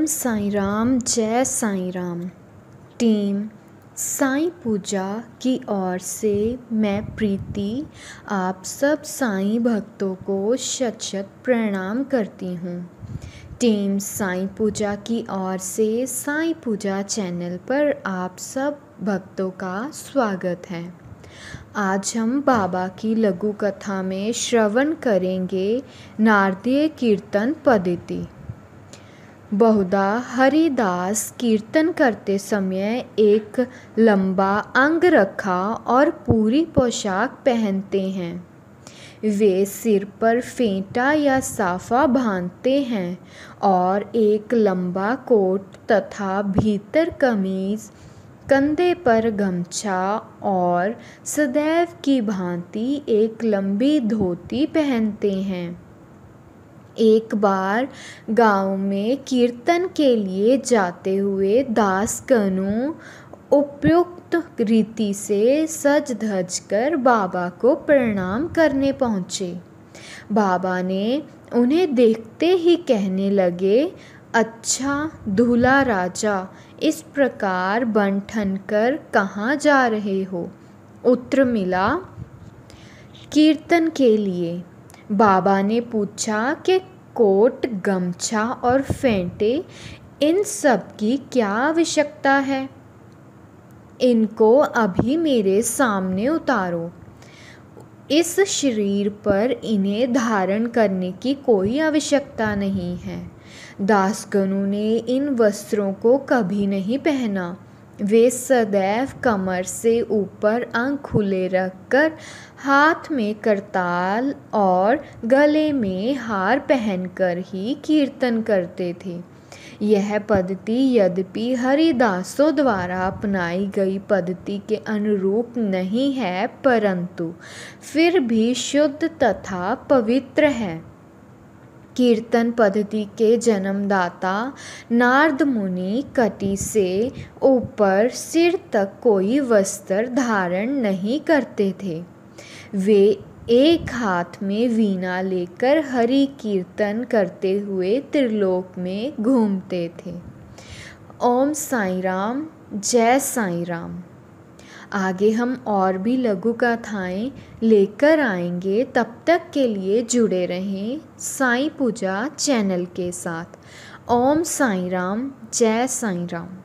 साईं राम, जय साईं राम। टीम साईं पूजा की ओर से मैं प्रीति आप सब साईं भक्तों को शत शत प्रणाम करती हूँ। टीम साईं पूजा की ओर से साईं पूजा चैनल पर आप सब भक्तों का स्वागत है। आज हम बाबा की लघु कथा में श्रवण करेंगे नारदीय कीर्तन पद्धति। बहुधा हरिदास कीर्तन करते समय एक लंबा अंग रखा और पूरी पोशाक पहनते हैं। वे सिर पर फेंटा या साफा बांधते हैं और एक लंबा कोट तथा भीतर कमीज, कंधे पर गमछा और सदैव की भांति एक लंबी धोती पहनते हैं। एक बार गांव में कीर्तन के लिए जाते हुए दासगणों उपयुक्त रीति से सज धज कर बाबा को प्रणाम करने पहुँचे। बाबा ने उन्हें देखते ही कहने लगे, अच्छा दूल्हा राजा, इस प्रकार बन ठन कर कहाँ जा रहे हो? उत्तर मिला, कीर्तन के लिए। बाबा ने पूछा कि कोट, गमछा और फेंटे, इन सब की क्या आवश्यकता है? इनको अभी मेरे सामने उतारो। इस शरीर पर इन्हें धारण करने की कोई आवश्यकता नहीं है। दासगणों ने इन वस्त्रों को कभी नहीं पहना। वे सदैव कमर से ऊपर अंग खुले रखकर हाथ में करताल और गले में हार पहनकर ही कीर्तन करते थे। यह पद्धति यद्यपि हरिदासों द्वारा अपनाई गई पद्धति के अनुरूप नहीं है, परंतु फिर भी शुद्ध तथा पवित्र है। कीर्तन पद्धति के जन्मदाता नारद मुनि कटी से ऊपर सिर तक कोई वस्त्र धारण नहीं करते थे। वे एक हाथ में वीणा लेकर हरि कीर्तन करते हुए त्रिलोक में घूमते थे। ओम साईं राम, जय साईं राम। आगे हम और भी लघु कथाएं लेकर आएंगे। तब तक के लिए जुड़े रहें साईं पूजा चैनल के साथ। ओम साईं राम, जय साईं राम।